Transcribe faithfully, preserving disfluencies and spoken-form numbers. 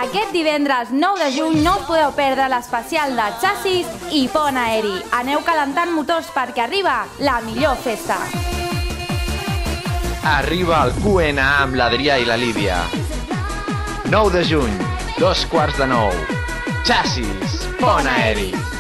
Aquest divendres nou de juny no us podeu perdre l'especial de xassis i pont aeri. Aneu calentant motors perquè arriba la millor festa. Arriba el Q N A amb l'Adrià i la Lídia. nou de juny, dos quarts de nou. Xassis, pont aeri.